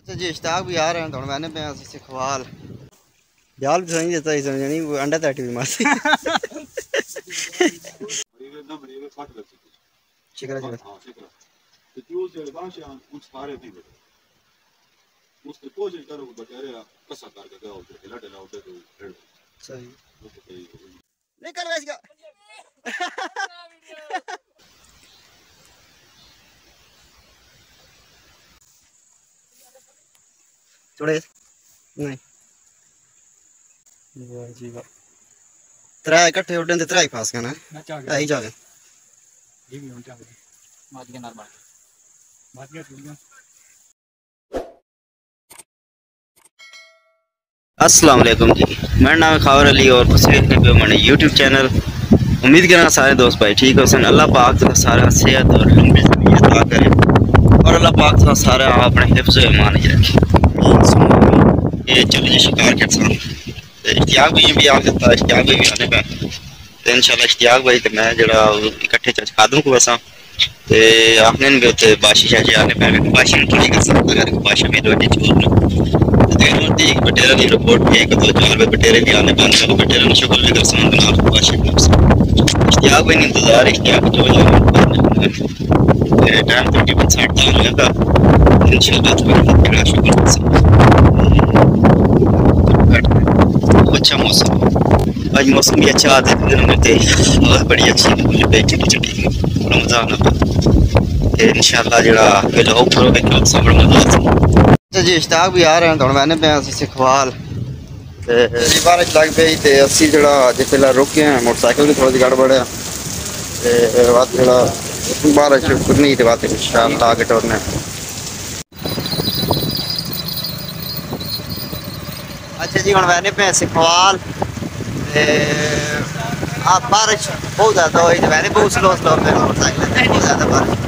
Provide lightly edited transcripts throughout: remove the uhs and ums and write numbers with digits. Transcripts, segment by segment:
अच्छा जी इश्ताक भी आ रहे हैं तो मैंने पे से खवाल जाल भी सही देता ही समझनी वो अंडा तट भी मासी शिकरा शिकरा हां शिकरा तो जो से बाशा कुछ सारे भी उसके कोशिश करो बटेरे कसा करके दो ढेला ढेला उठे तो सही निकल वैसे का थोड़े नहीं वाह जी वाह त्रै इकट्ठे उड़न ते त्रै ही पास करना आई जावे ये भी उल्टा मार के नॉर्मल मार के अस्सलाम वालेकुम जी मेरा नाम है खावर अली और तुम देखने पे मैंने यूट्यूब चैनल उम्मीद करना सारे दोस्त भाई ठीक हो सन अल्लाह पाक तो सारा सेहत और लंबी ज़िंदगी अता करे और अल्लाह पाक तो सारा अपने हिफ्ज़ व ईमान च रखे ये चलो जी शिकार के साथ इश्तियाक भी आ सकता इश्तियाक भी आने का तो इंशाल्लाह इश्तियाक भाई तो मैं जरा इकट्ठे चच खादूं को बसा ते आपने भी उते बाशी शाशी आने पे बाशी में थोड़ी कर सकता अगर बाशी में रोटी छोड़ देखो एक बटेरा की रिपोर्ट है कि 2-4 बटेरे भी आने पाने चलो बटेरे ने शुक्र भी कर सन बना बाशी में इश्तियाक भाई इंतजार इश्तियाक जो टाइम तकरीबन 7:30 लगा इंशाल्लाह तो बड़ा शुक्र कर अच्छा मौसम आज मौसम भी अच्छा आता है दिन में बहुत बड़ी अच्छी मुझे पे चिटी चिटी बड़ा मजा आना इंशाल्लाह जड़ा व्लॉग करोगे तो सब बड़ा मजा आता अच्छा जी इश्ताक भी आ रहे हैं तो मैंने पे से खवाल ते बारिश लग पई ते अस्सी जड़ा जिसला रुके हैं मोटरसाइकिल भी थोड़ी सी गड़बड़ है ते बात जड़ा बारिश नहीं ते बात इंशाल्लाह आगे टोरने अच्छा जी हम मैंने पे से खवाल आप बारिश बहुत ज़्यादा हुई तो मैंने बहुत स्लो स्लो पे मोटरसाइकिल बहुत ज़्यादा बारिश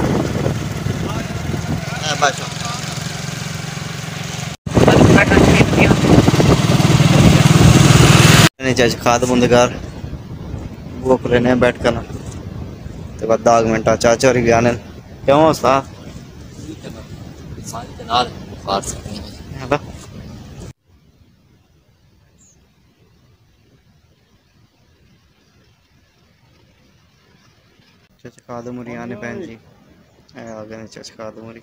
नीचे खाद बुंदगार वो लेने बैठ कर तो बाद 10 मिनट चाचा भी आने क्यों उसका चाचा खाद मुरी आने पैन जी आ गए चाचा खाद मुरी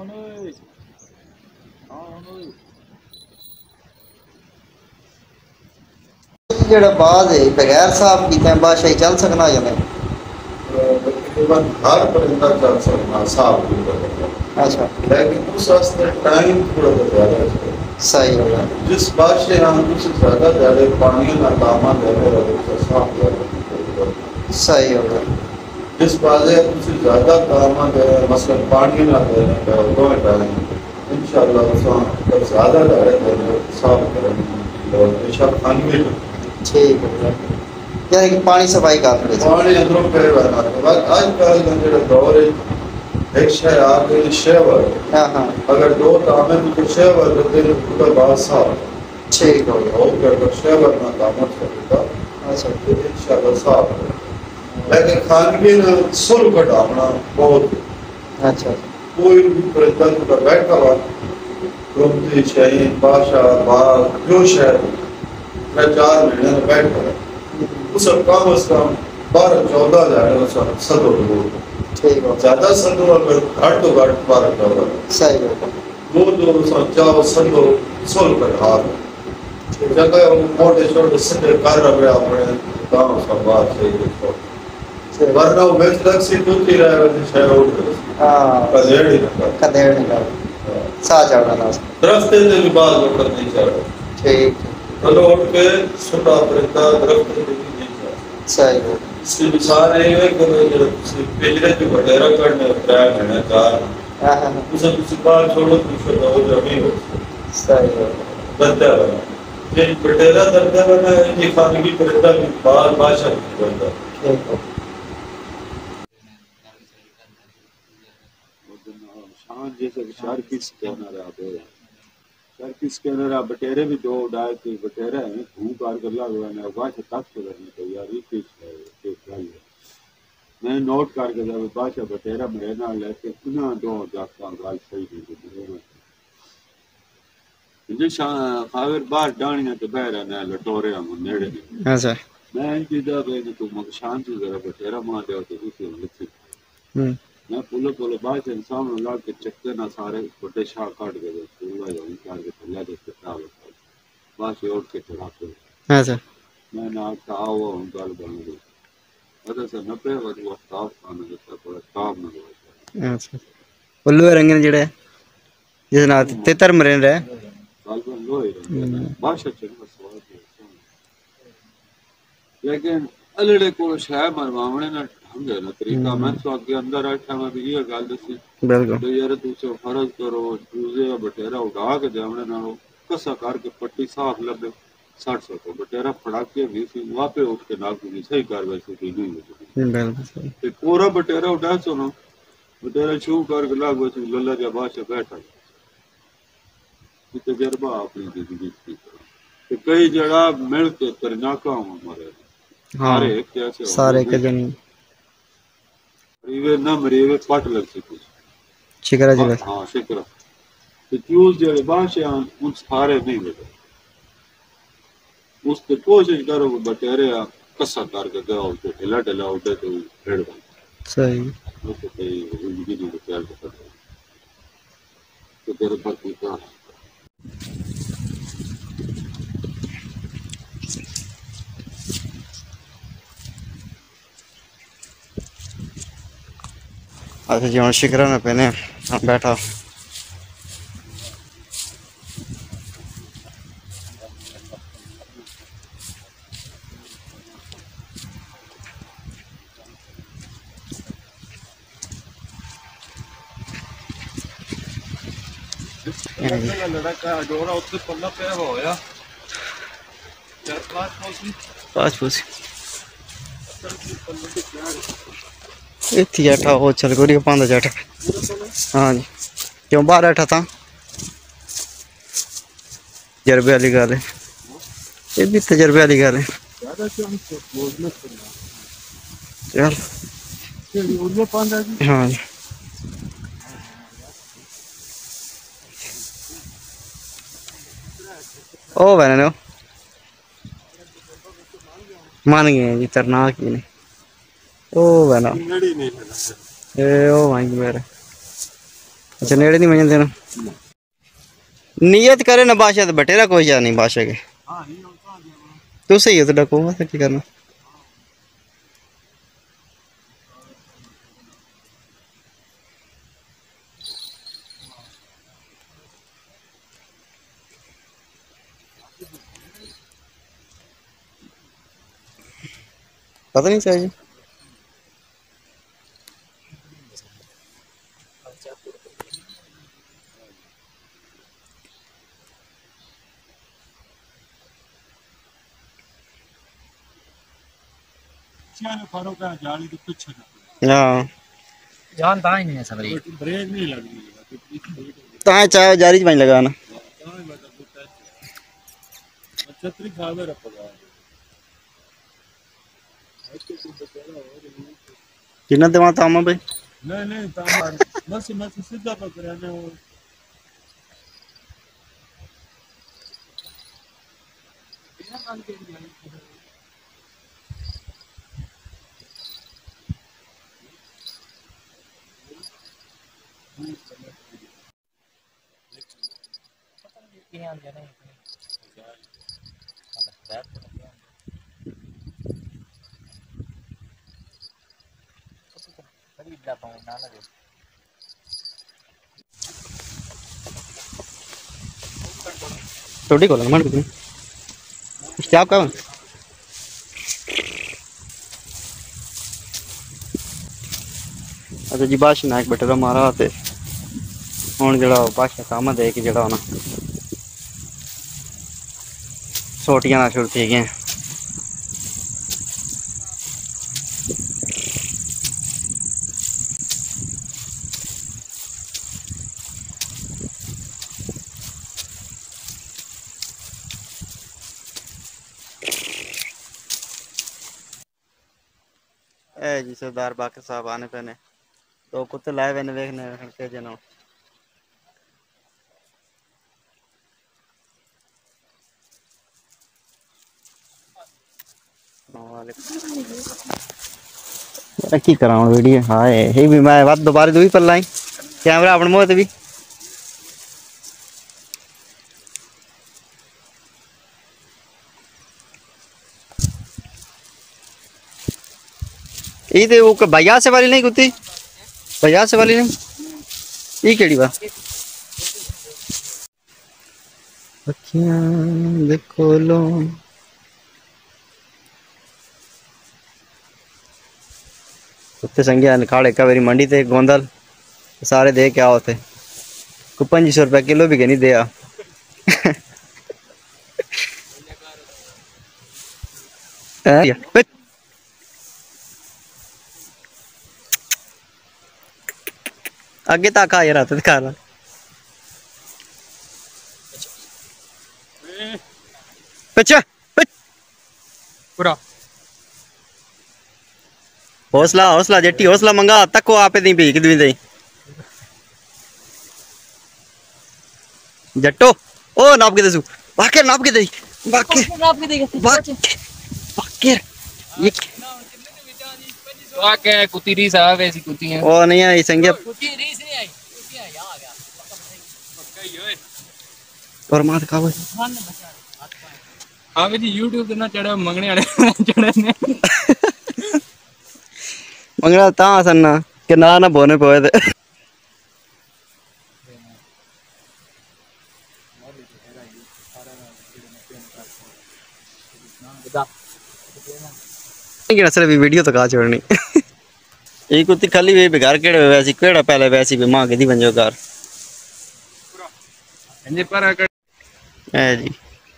जेड़ा बाद है बगैर साफ की बादशाही चल सकना या नहीं तकरीबन हर परिंदा चल सकना साफ भी कर अच्छा लेकिन उस वास्ते टाइम थोड़ा ज़्यादा चाहिए सही होगा जिस बात से हम उससे ज़्यादा पानी ना दामा देने वाले साफ ज़्यादा सही होगा जिस बात से उससे ज़्यादा दामा दे मसलन पानी ना देने का दो टाइम इंशाल्लाह उसका ज़्यादा देने साफ करेंगे और बेशक खाने ठीक है यानी कि पानी सफाई कर रहे पानी अंदरों पे रहना है बस आजकल का दौर है एक शय आ गई शेवर हां हां अगर दो तामे तो शेवर देते हैं पूरा बात साफ ठीक हो गया अगर शेवर ना दामत होगा अच्छा तो इंशाल्लाह साफ लेकिन खानगी ना सुल कटाना बहुत अच्छा कोई भी परिंदा का बैठा हुआ रोटी चाहिए बादशाह बाग जो शहर मैं 4 महीने में बैठा उस कम से कम 12-14 हज़ार सदो ठीक है ज्यादा सदो अगर घट तो घट 12-14 सही है दो चाव सदो सोल पर हाथ जगह मोटे छोटे सदे कर रहे अपने गांव सब बात सही वरना वो में तक से टूटी रहा है शायद हां कदेड़ी का सा चढ़ना ना दरख्त के भी बात वो करनी चाहिए ठीक चलो उठ के सुना परिंदा दरख्त के नहीं चाहिए सही है इसकी सारे एक पिछले जो वगैरह करने ट्राई करने का हां उसे बाहर छोड़ो दूसरे लोग जमी हो सही है दर्दा बना ये पटेरा दर्दा बना ये खानगी परिंदा भी बाल भाषा की बंदा ठीक है शान जैसे विचार की स्कैनर आ गए सर की स्कैनर आ बटेरे भी दो डाल के बटेरे हैं घूम कार कर लगा ने वाच तक करने तो यार ये चीज है मैं नोट करके जब बादशाह बटेरा मेरे ना लेके पुनः दो जाता गाल सही नहीं जो खावर बाहर डानिया तो बहरा ना लटोरे हम नेड़े नहीं अच्छा मैं इंतजार पे तो मग शांति जरा बटेरा मार दे तो उसे लिखी हम्म मैं पुलो बाहर से सामने ला के चक्कर ना सारे बड़े शाह काट गए पूरा जो इनकार के थल्ला दे किताब बाहर से उठ के चढ़ा के अच्छा मैं ना आओ हम गल बन गई अरे से न पे वो स्टाफ खाने का बड़ा स्टाफ ना अच्छा उल्लू रंगन जेड़ा जिस नाल ते धर्म रेन रहा गल बन लोई भाषा चल सवाल लेकिन अलड़े को शह मरवावने ना ढंग है ना तरीका मैं तो आगे अंदर बैठा मैं भी ये गल दसी बिल्कुल तो यार तू से फर्ज करो दूसरे बटेरा उड़ा के जावने ना हो कसा करके पट्टी साफ लगे 60 बटेरा फड़ा के भी सी वापे उठ के नाक की सही कार्रवाई से की नहीं हो बिल्कुल ते पूरा बटेरा उड़ा सुनो बटेरा छू करके लाग बस लल्ला जा बादशाह बैठा कि तजर्बा अपनी जिंदगी की तो कई जगह मिल के करनाका हूँ हमारे हाँ सारे एक जैसे होंगे सारे के नहीं जन मरीवे न मरीवे पट लग सके शिकरा जिले हाँ शिकरा तो चूज जड़े बादशाह उन सारे नहीं बेटे उससे कोशिश करो कि बटेरे कसा करके गया उसको ढिला ढिला उड़े तो भेड़ बन सही उसको कई जिंदगी नहीं प्यार करता तो तेरे पर की क्या अच्छा जी हम शिकरा ना पहने हम बैठा लड़का जोड़ा उससे पल्ला पे होया चार पाँच पूछ इतनी जैठा वो चल गोरी पांदा जैठा हाँ जी क्यों बाहर बैठा था तजर्बे वाली गल है ये भी तजर्बे वाली गल है चल हाँ जी ओ बहन मान गए हैं जी तरना की नहीं ओ बहना ए ओ मांगी मेरे अच्छा नेड़े नहीं मंजन देना नियत करे ना बादशाह तो बटेरा कोई जा नहीं बादशाह के तू सही है तो डको तो क्या करना पता नहीं चाहिए हाँ जान ता ही नहीं है सबरी ब्रेक नहीं लग रही ता चाहे जारी च लगाना छतरी खावे रखा कितना दिमाग तामा भाई नहीं नहीं तामार मस सीधा पकड़ने वो रोटी को लगा मान कितनी क्या आपका अच्छा जी बादशाह नायक बटेरा मारा ते हुन जेड़ा बादशाह काम दे कि जेड़ा होना सोटियां ना शुरू थी गए ए जी सरदार बाकी साहब आने पहने तो कुत्ते लाए हुए देखने के जना की करा वीडियो हाँ ये भी मैं बात दोबारा दो ही पल लाई कैमरा अपने मुँह भी ये वो भैया से वाली नहीं कुत्ती भैया से वाली नहीं ये केड़ी बात अखियां देखो लो कुत्ते संज्ञा खाड़े का मेरी मंडी थे गोंदल सारे दे क्या होते को 2500 रुपया किलो भी नहीं दिया आगे तक आ यार तो खा अच्छा पूरा हौसला हौसला जट्टी हौसला मंगा तको आपे दी भी किदवी दई जट्टो ओ नाप के दसू बाके नाप के दई बाके नाप के दई बाके ये वाके कुत्ती रीस आ वैसी कुत्ती है ओ नहीं आई संगे कुत्ती रीस नहीं आई कुत्ती है यहां आ गया पक्का ही ओए और मार खाओ हां जी YouTube पे ना चढ़े मंगने वाले चढ़े ने मंगला ता सन्ना के ना बोने पोए थे असल भी वीडियो तो कहा छोड़नी ये कुत्ती खाली वे बेकार केड़े वैसी केड़ा पहले वैसी भी मां के दी बंजो घर अंजे पर है जी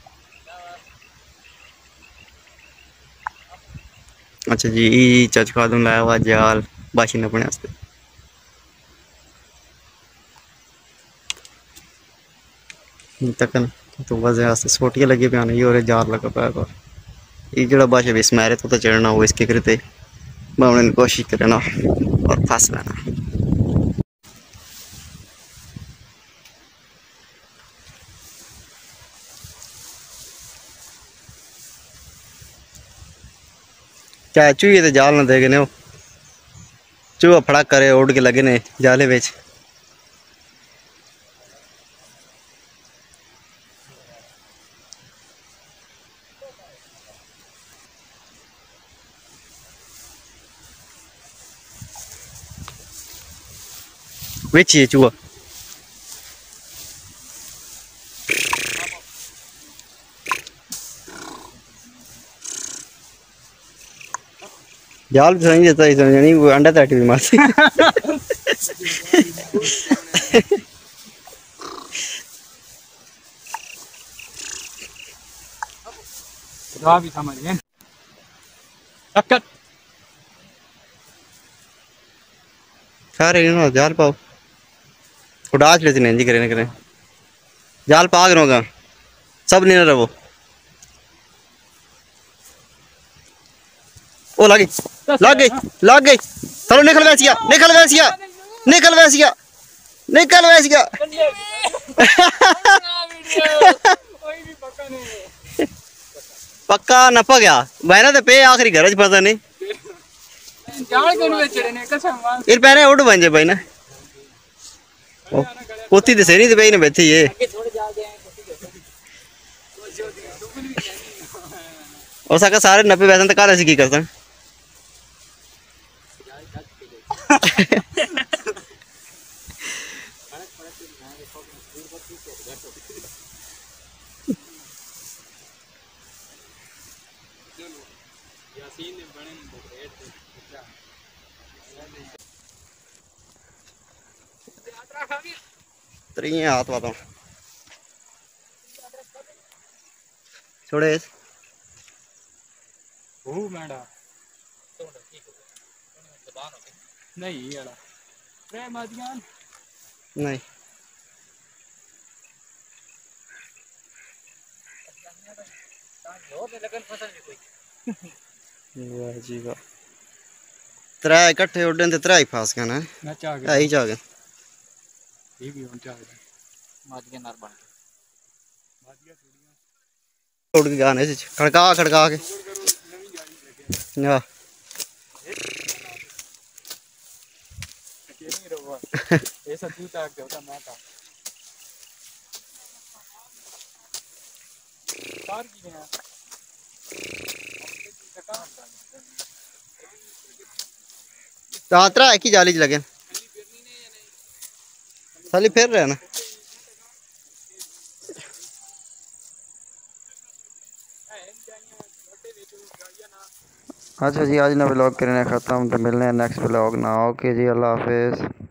अच्छा जी ई चच खा दूं लाया हुआ जाल बाशी न अपने वास्ते तकन तो वजह वास्ते सोटियां लगी पे आने ये और जाल लगा पाया पर ये जड़ा बाशा भी स्मैरे तो चढ़ना हो इसके करते मैं कोशिश करना और फंस लेना क्या चूहे तो जाल ना देखे ने चूहा फड़ा करे उड़ के लगे ने जाले बेच ये चूहा जाल भी समझ देता है नहीं वो अंडा ताटी भी मारती दवा भी समझ गए टक्कर सारे ना जाल पाओ उड़ाच लेते नहीं जी करे ना करे जाल पाग रोगा सब नहीं रहो ओ लग गई लग गई चलो निकल वैसिया निकल वैसिया निकल वैसिया निकल वैसिया पक्का नपा गया मैंने तो पे आखिरी घर च पता नहीं इर पहले उड़ बन जाए भाई ना कुत्ती तो सही नहीं भाई ने बैठी ये हो सका सारे नब्बे वैसे तो काले से की करता त्रिये हाथ वाता छोड़े ओ मैडा नहीं यार प्रेम आदियान नहीं वाह जी वाह त्रै इकट्ठे उड़न ते त्रै फास गए ना ना चाह है ही चाह गए ये भी होन चाह मादिया नार बन उड़ के गाने से खड़का खड़का के हाँ नहीं रहो ऐसा जूता आके होता मैं था कार की है तात्रा एक ही जाली च लगे साली फिर रहे ना। अच्छा जी आज ना व्लॉग करने ख़त्म तो मिलने हैं नेक्स्ट व्लॉग ना। ओके जी अल्लाह हाफिज़।